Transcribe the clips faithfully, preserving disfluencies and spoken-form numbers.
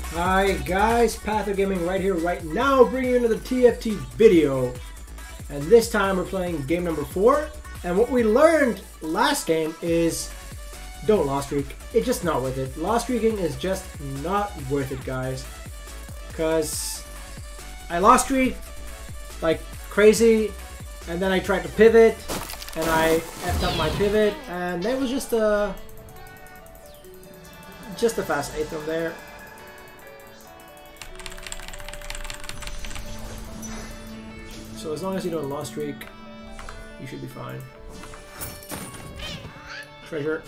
Hi guys, Patho Gaming right here, right now, bringing you another T F T video. And this time we're playing game number four. And what we learned last game is don't loss streak. It's just not worth it. Loss streaking is just not worth it, guys. Because I lost streak like crazy, and then I tried to pivot, and I effed up my pivot, and it was just a just a fast eighth from there. So as long as you don't loss streak, you should be fine. Treasure.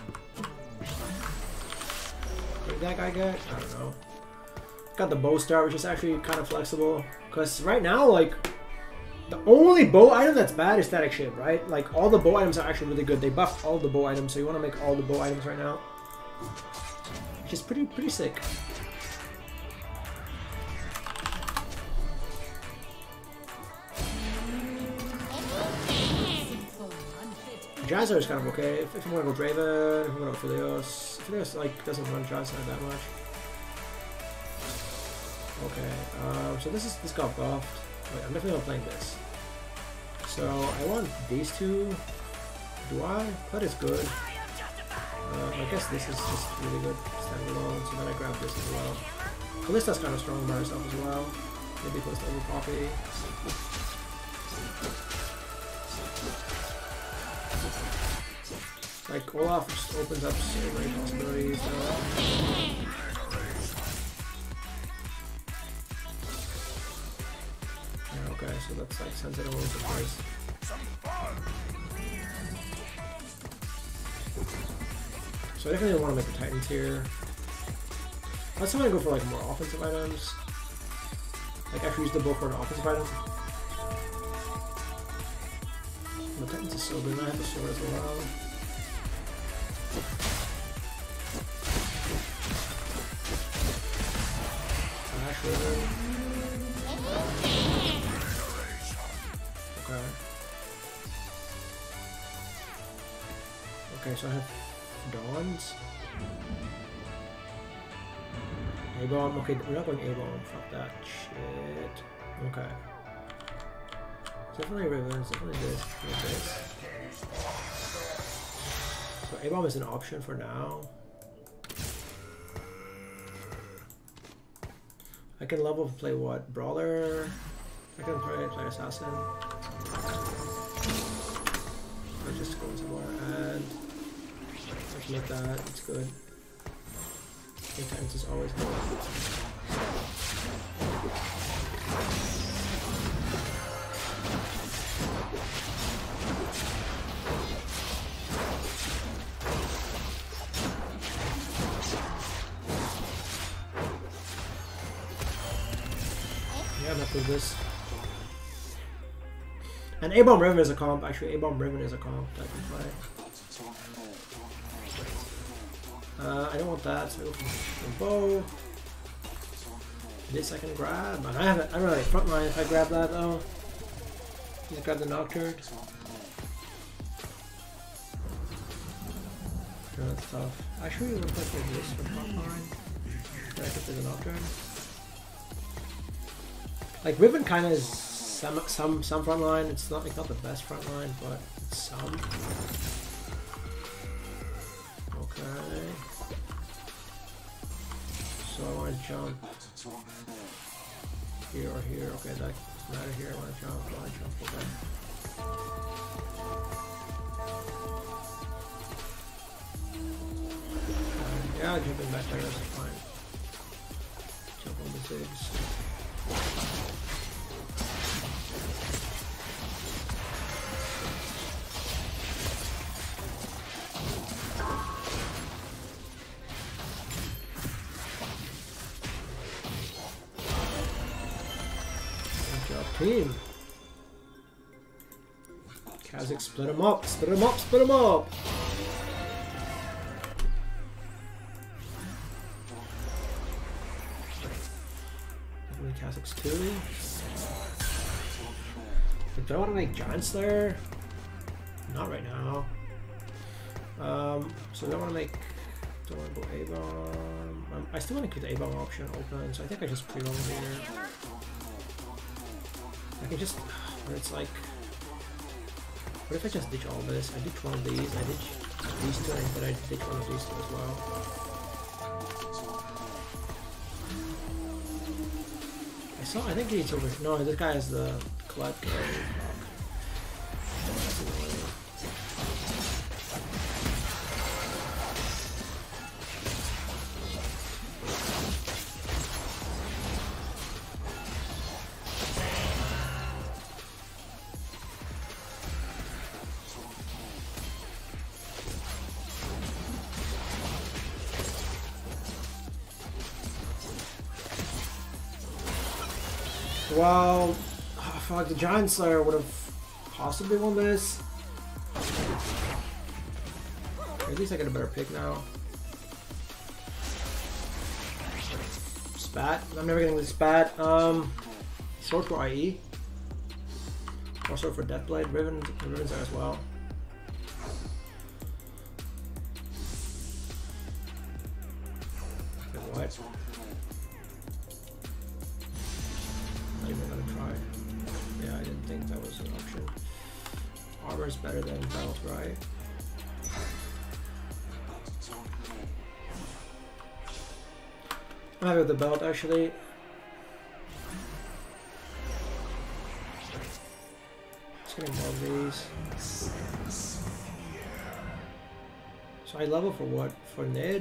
What did that guy get? I don't know. Got the bow star, which is actually kind of flexible. Because right now, like, the only bow item that's bad is static ship, right? Like, all the bow items are actually really good. They buffed all the bow items, so you want to make all the bow items right now. Which is pretty, pretty sick. Jazzer is kind of okay. If, if I'm gonna go Draven, if I'm gonna go Philios. Philios like doesn't run Jazzer that much. Okay, um, so this is this got buffed. Wait, I'm definitely not playing this. So I want these two. Do I? That is good. Uh, I guess this is just really good standalone. So then I grab this as well. Callista's kind of strong by herself as well. Maybe close to over Poppy. Like, Olaf just opens up so many possibilities. Uh, yeah, okay, so that's like sensitive all over the place. So I definitely want to make the Titans here. Let's try to go for like more offensive items. Like actually use the bow for an offensive item. The Titans is so good, I have the sword as well. Okay. Okay, so I have Dawns. A-bomb. Okay, we're not going A-bomb. Fuck that shit. Okay. Definitely Ravens, definitely this, definitely this. So A-bomb is an option for now. I can level play what? Brawler? I can play, play Assassin. Or just go somewhere and I can make that, it's good. Eight times is always good. Yeah, I'm happy with this. And A-bomb Riven is a comp. Actually, A-bomb Riven is a comp that I can play. Uh, I don't want that, so I go for the bow. This I can grab. And I haven't. I don't know, like frontline if I grab that though. Just grab the Nocturne. No, that's tough. Actually, what if I play this for frontline? I can play the Nocturne. Like Riven kind of is some some some frontline. It's not like not the best frontline, but it's some. Okay. So I want to jump here or here. Okay, that doesn't matter here. I want to jump. I want to jump. Okay. Uh, yeah, jumping back there. That's fine. Jump on the zigs. Team. Kha'Zix, split them up, split them up, split them up. Kha'Zix too. Do I want to make Giant Slayer? Not right now. Um, so I don't want to make Don't want to go A-bomb. Um, I still want to keep the A-bomb option open, so I think I just pre-roll here. I can just... It's like... What if I just ditch all this? I ditch one of these, I ditch these two, and then I ditch one of these two as well. I saw, I think he's over... No, this guy has the collect carry. Well, oh, fuck, the Giant Slayer would have possibly won this. At least I get a better pick now. Spat. I'm never getting this spat. Um, sword for I E. Or sword for Deathblade. Riven, Riven's there as well. Good white. Yeah, I didn't think that was an option. Armor is better than belt, right? I'm happy with the belt, actually. Just getting more of these. So I level for what? For Nid?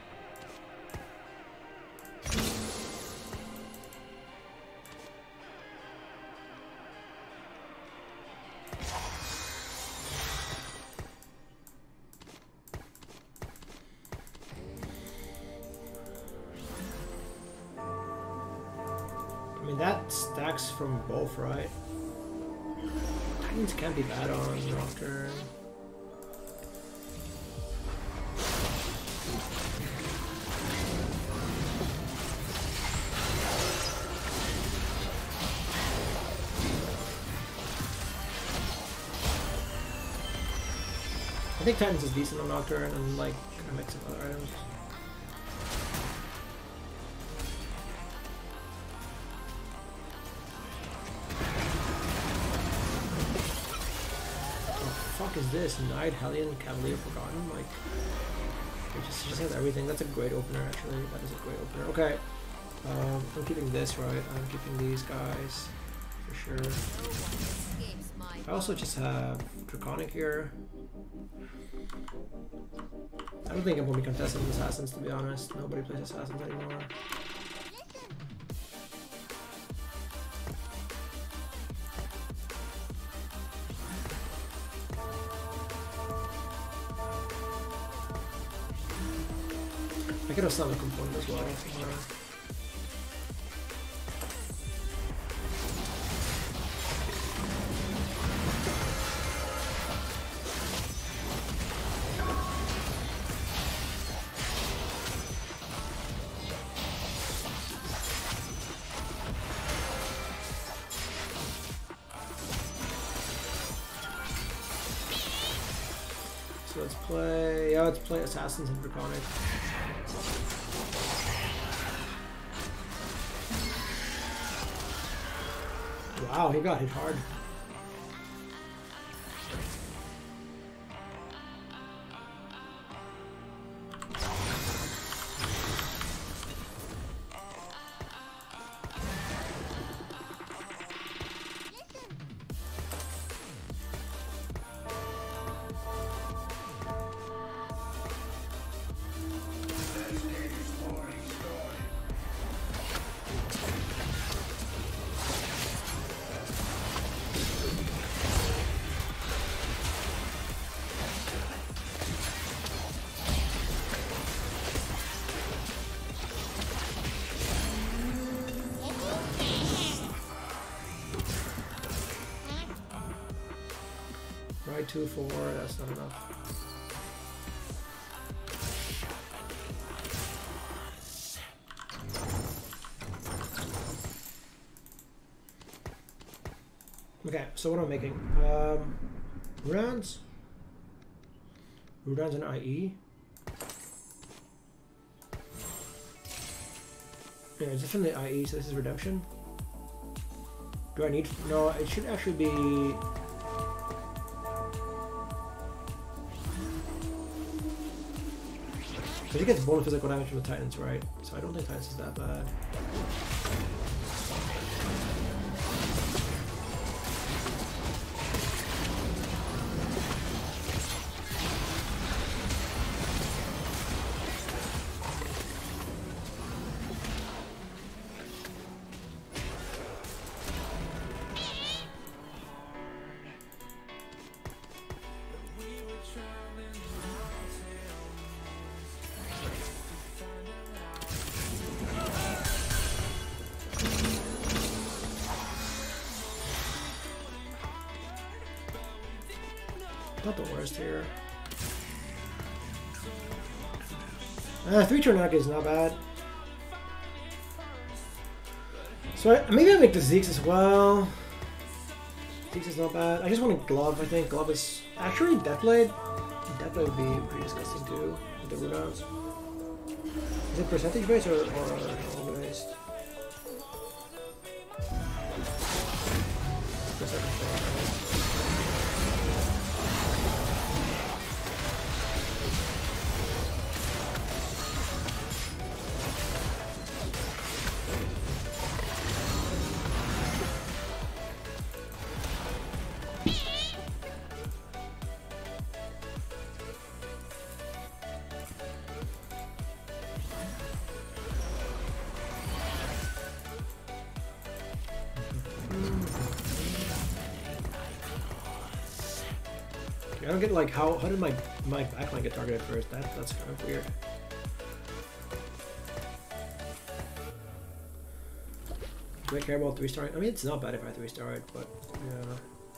That stacks from both, right? Titans can't be bad on Nocturne. I think Titans is decent on Nocturne and like I make some other items. Is this Knight, Hellion, Cavalier, Forgotten? Like, it just, it just has everything. That's a great opener, actually. That is a great opener. Okay, um, I'm keeping this, right? I'm keeping these guys for sure. I also just have Draconic here. I don't think I'm going to be contesting Assassins, to be honest. Nobody plays Assassins anymore. I could have Summon Component as well. Somewhere. So let's play. Yeah, let's play Assassins and Draconic. Wow, he got hit hard. Right, two, four, that's not enough. Okay, so what am I making? Um, Rudans? Rudans and I E? Yeah, is this from the I E, so this is redemption? Do I need... No, it should actually be... Because he gets bonus physical damage from the Titans, right? So I don't think Titans is that bad. Not the worst here. Uh, three Tornado is not bad. So I, maybe I make the Zeeks as well. Zeeks is not bad. I just want a Glove, I think. Glove is... Actually, Deathblade. Deathblade would be pretty disgusting too, with the rudowns. Is it percentage based or, or normal based? Percentage based. I don't get like how how did my my backline get targeted first? That that's kind of weird. Do I care about three star? I mean, it's not bad if I three star it, but yeah.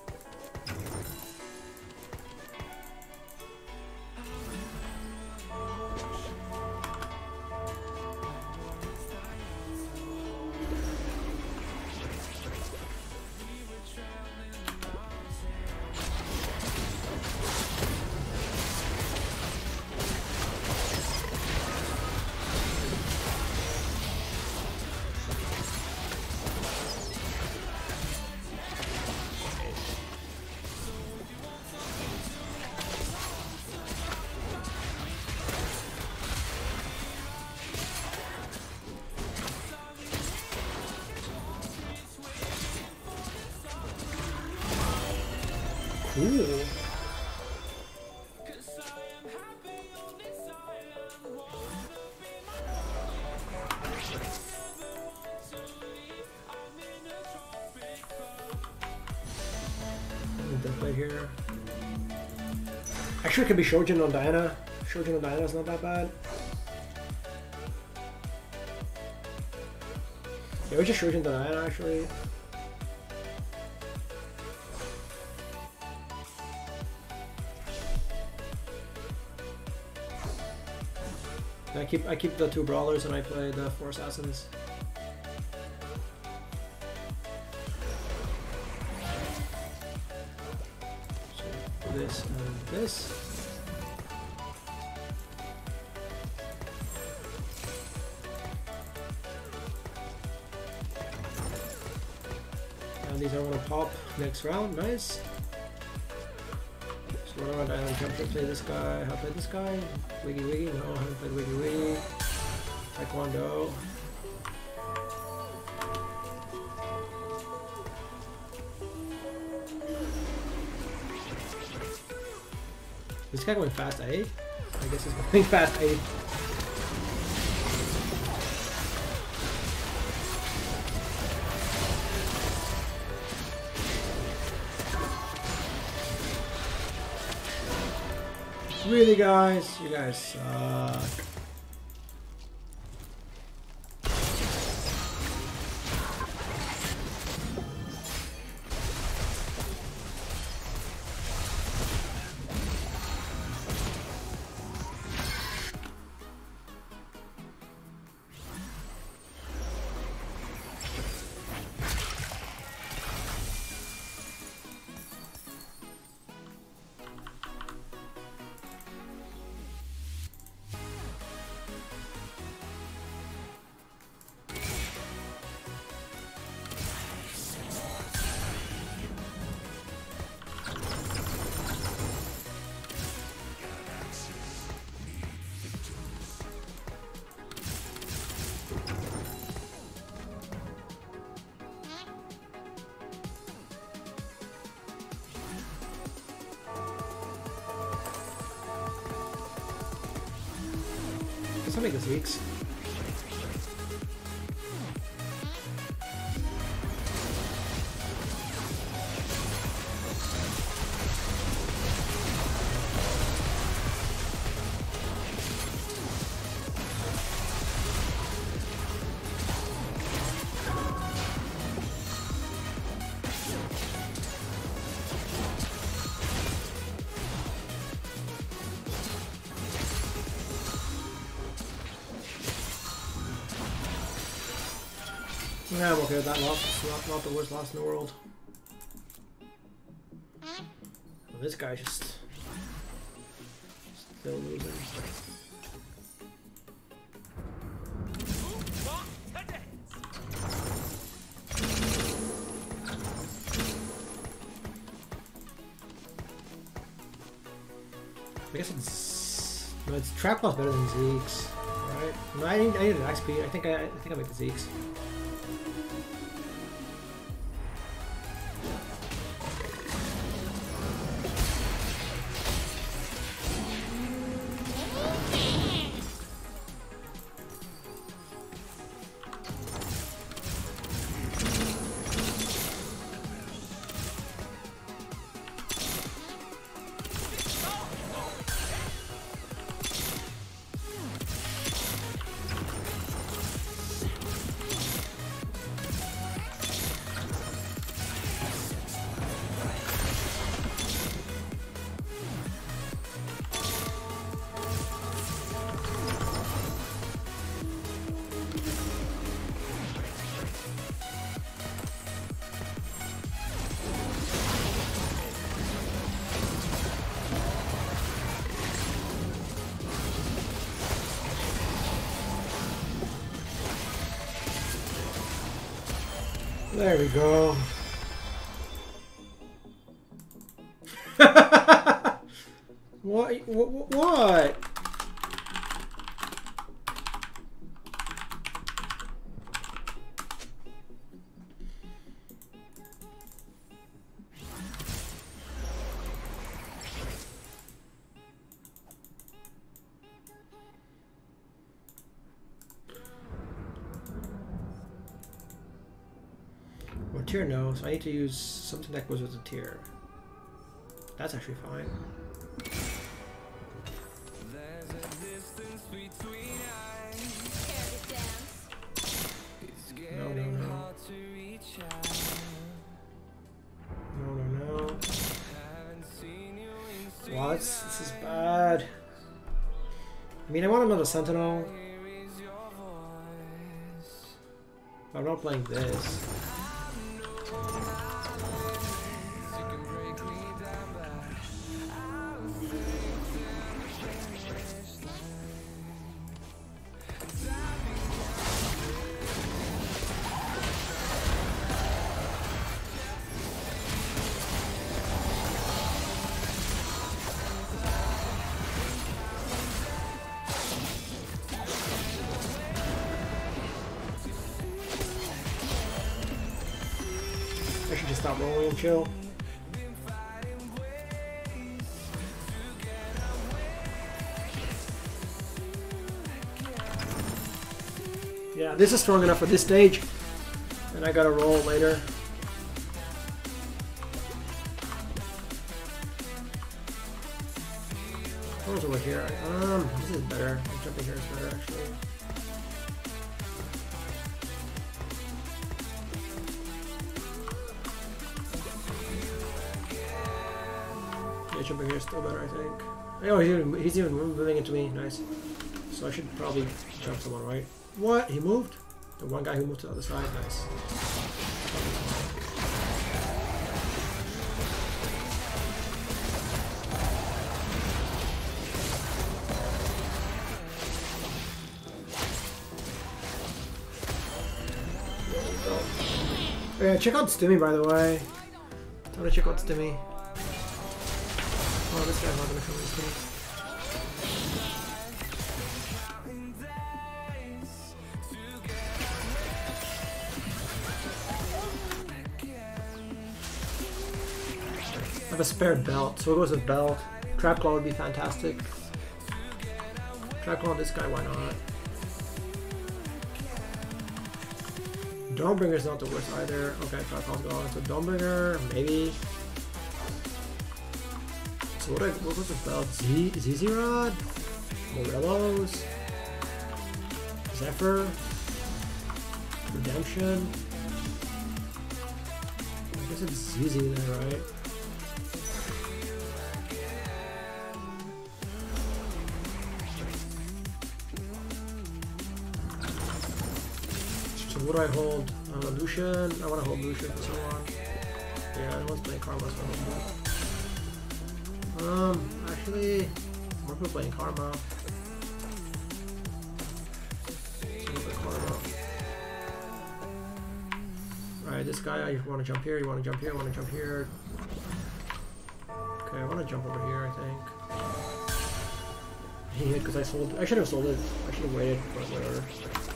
Cool. Deathblade here. Actually, it could be Shojin on Diana. Shojin on Diana is not that bad. Yeah, we just Shojin on Diana actually. I keep I keep the two brawlers and I play the four assassins. So this and this. And these are gonna pop next round. Nice. So around island jump to play this guy. How play this guy? Wiggy Wiggy? No, I haven't played Wiggy Wiggy. Taekwondo. This guy going fast eight? I guess he's going fast eight. Really, guys? You guys suck. Let's make the Zeeks. Yeah, I'm okay with that loss. It's not, not the worst loss in the world. Well, this guy just still losing. I guess it's no, it's trap loss better than Zeke's, right? No, I need I need an X P. I think I I think I make the Zeke's. There we go. What? What? What? Well, tier no, so I need to use something that goes with the tier. That's actually fine. No, no, no. No, no, no. What? This is bad. I mean, I want another Sentinel. I'm not playing this. I should just stop rolling and chill. Yeah, this is strong enough for this stage, and I gotta roll later. What's over here? Um, this is better. Jumping here is better actually. Jumping here is still better, I think. Oh, he's even, he's even moving into me. Nice. So I should probably jump someone, right? What? He moved? The one guy who moved to the other side? Nice. Oh, yeah, check out Stimmy, by the way. I'm gonna check out Stimmy. Oh, this guy's not gonna come this game. I have a spare belt, so it goes with belt. Trap claw would be fantastic. Try calling this guy, why not? Dawnbringer's not the worst either. Okay, try call's gone. So Dawnbringer, maybe. So what, I, what was the belt? Z Z Z Rod? Morello's? Zephyr? Redemption? I guess it's Z Z then, right? So what do I hold? Uh, Lucian? I want to hold Lucian for someone. Yeah, I want to play Karma, so I hold that. Um, actually, we're gonna play Karma. Karma. Alright, this guy, I want to jump here, you want to jump here, I want to jump here. Okay, I want to jump over here, I think. He hit because I sold. I should have sold it. I should have waited, but whatever.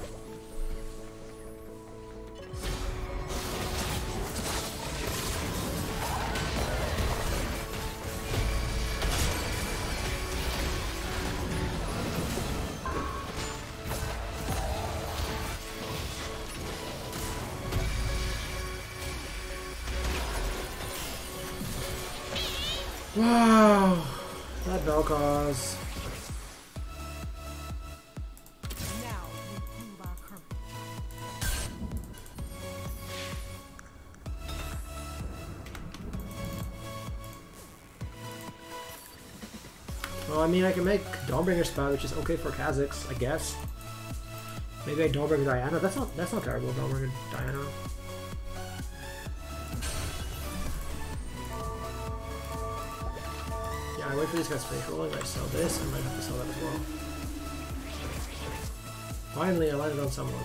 Wow, that bell cause. Now we prove our courage. Well, I mean, I can make Dawnbringer spell, which is okay for Kazakhs, I guess. Maybe I Dawnbringer Diana. That's not that's not terrible. Dawnbringer Diana. I wait for these guys to finish rolling, I sell this, I might have to sell that as well. Finally, I landed on someone.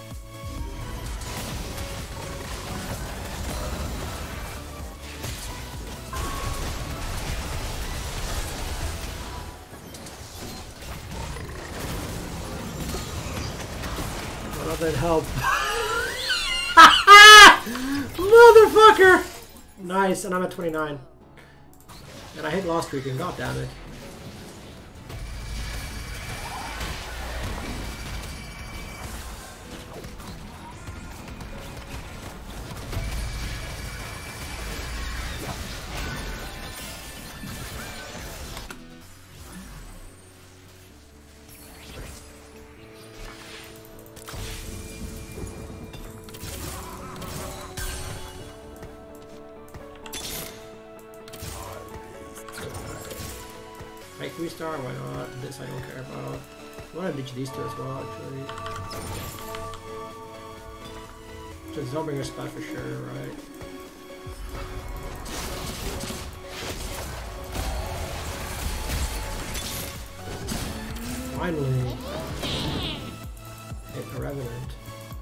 Well, that help. Motherfucker! Nice, and I'm at twenty-nine. And I hit lost streaking, god damn it. Make three star, why not? This I don't care about. I want to ditch these two as well, actually. Just don't bring a spot for sure, right? Finally! Hit a Revenant.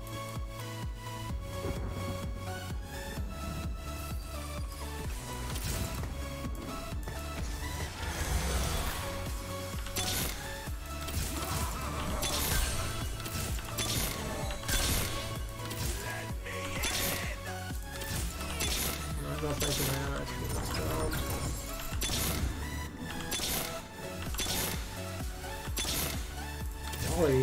Chally.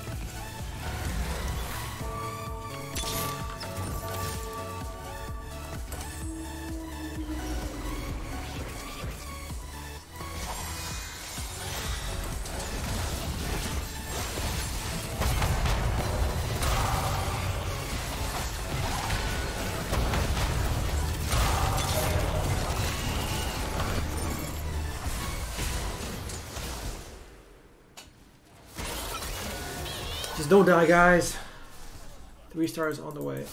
Just don't die, guys. Three stars on the way.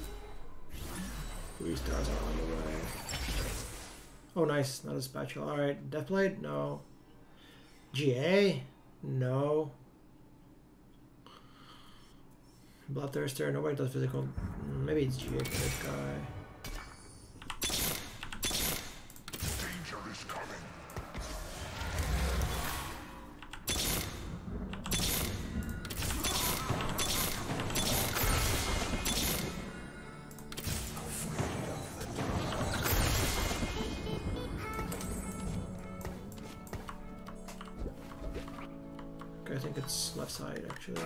Three stars are on the way. Oh, nice. Not a spatula. Alright. Deathblade? No. G A? No. Bloodthirster? Nobody does physical. Maybe it's G A for this guy. Danger is coming. I think it's left side actually.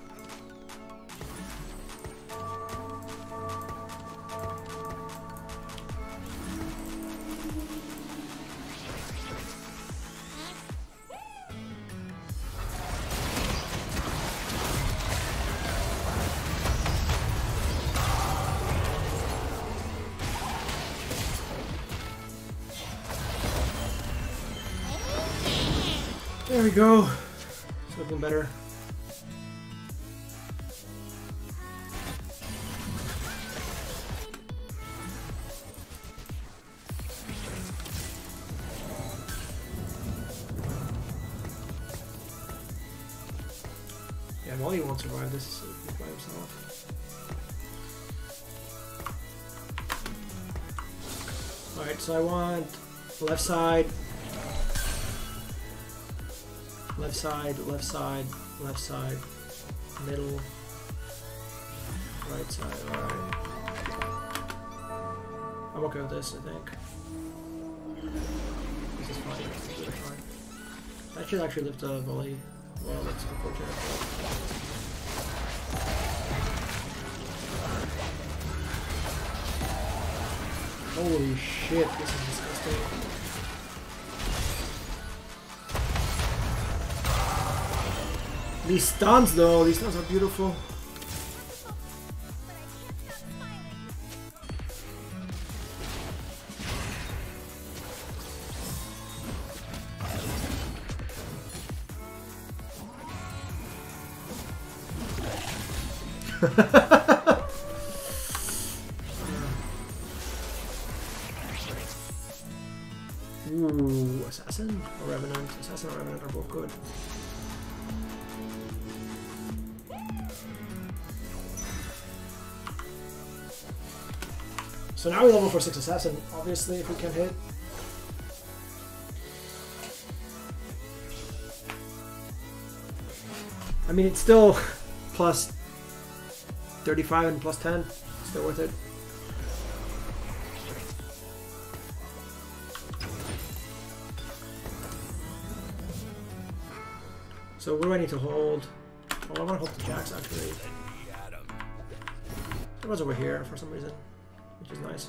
There we go. It's looking better. Yeah, Wally won't survive this by himself. Alright, so I want left side. Left side, left side, left side, middle, right side, alright. I'm okay with this, I think. This is fine, this is really fine. That should actually lift a volley. Well, that's unfortunate. Holy shit, this is disgusting. These stuns though, these stuns are beautiful. Ooh, Assassin or Revenant? Assassin or Revenant are both good. So now we level for six Assassin, obviously, if we can hit. I mean, it's still plus thirty-five and plus ten, still worth it. So what do I need to hold? Oh, I want to hold the jacks actually. It was over here for some reason, which is nice.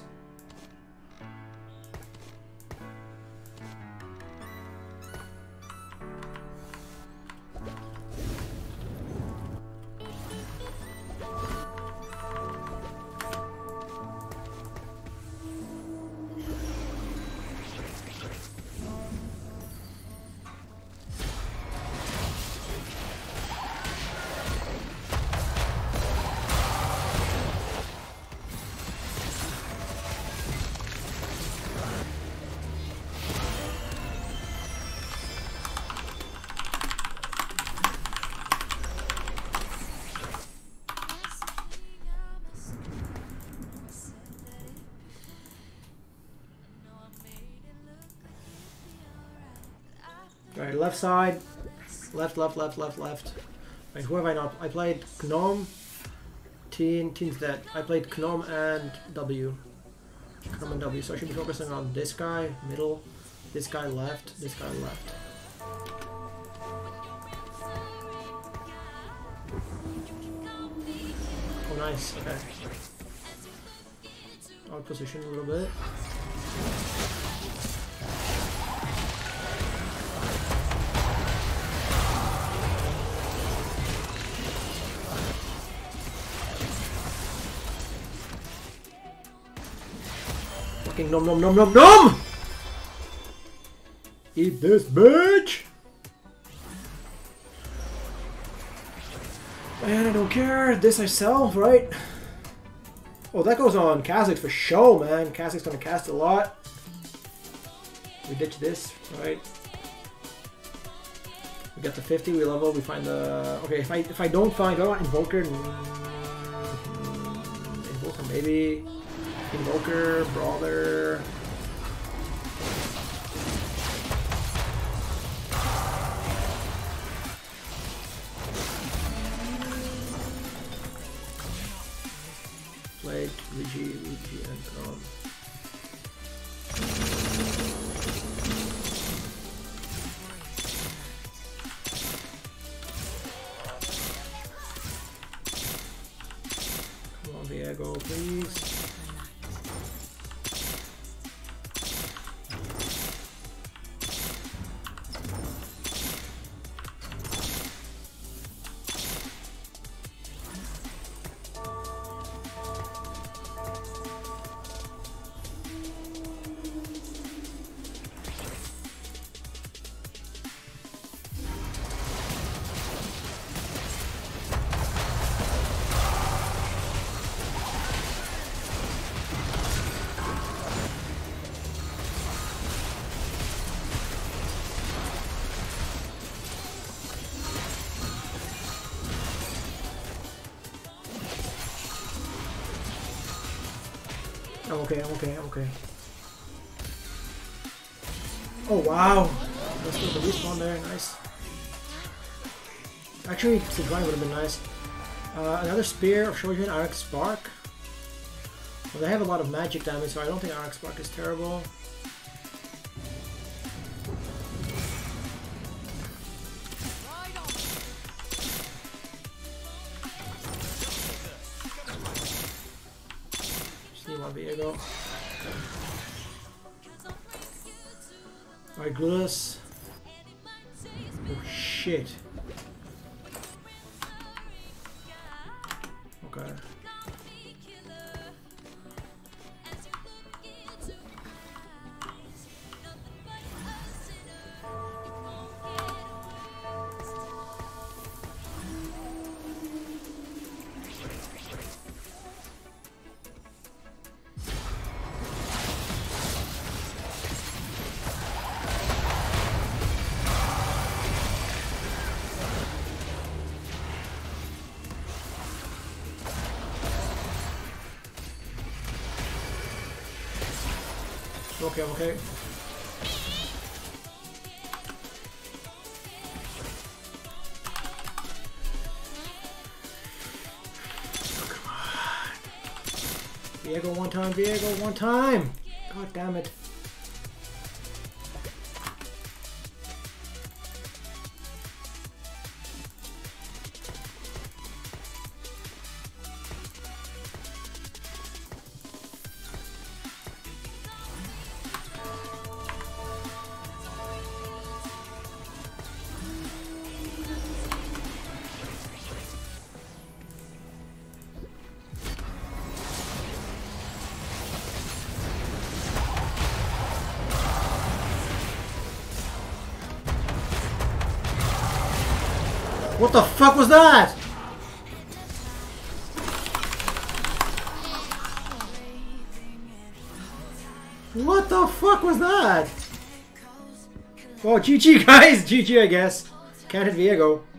Alright, left side, left, left, left, left, left. Wait, who have I not? I played Gnome, Teen, Teen's dead. I played Gnome and W. Gnome and W, so I should be focusing on this guy, middle, this guy left, this guy left. Oh nice, okay. I'll position a little bit. Fucking nom nom nom nom nom! Eat this, bitch! Man, I don't care. This I sell, right? Oh, that goes on Kha'Zix for show, man. Kha'Zix gonna cast a lot. We ditch this, right? We get to fifty, we level, we find the... Okay, if I if I don't find... Do I want Invoker? Invoker, maybe... Invoker, Brawler... Blade, Luigi, Luigi, and Gnome. Viego, please. I'm okay, I'm okay, I'm okay. Oh wow! Let's do the respawn there, nice. Actually, the grind would have been nice. Uh, another Spear of Shojin, R X Spark. Well, they have a lot of magic damage, so I don't think R X Spark is terrible. Viego. Alright, Glus. Oh shit. Okay. Okay, okay. Oh, come on. Viego one time, Viego one time! God damn it. What the fuck was that? What the fuck was that? Oh, G G guys! G G I guess. Can't hit Viego.